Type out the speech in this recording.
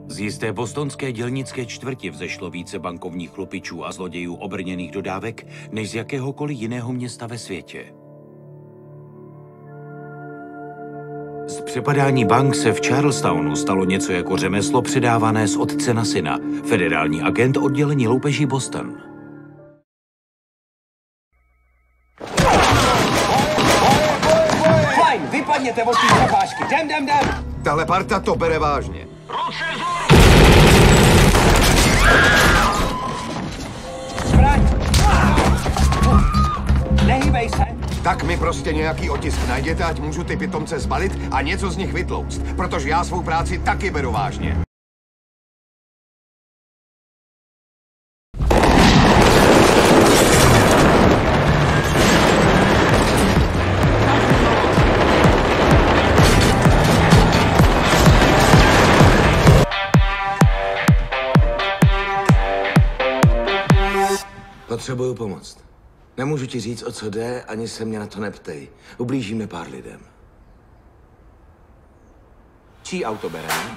Z jisté bostonské dělnické čtvrti vzešlo více bankovních chlupičů a zlodějů obrněných dodávek, než z jakéhokoliv jiného města ve světě. Z přepadání bank se v Charlestownu stalo něco jako řemeslo předávané z otce na syna. Federální agent oddělení loupeží Boston. Fajn, vypadněte od té zapážky. Jdem. Tahle parta to bere vážně. Zbraň! Nehýbej se! Tak mi prostě nějaký otisk najděte, ať můžu ty pitomce zbalit a něco z nich vytlouct, protože já svou práci taky beru vážně. Potřebuju pomoc. Nemůžu ti říct, o co jde, ani se mě na to neptej. Ublížíme pár lidem. Čí auto bereme?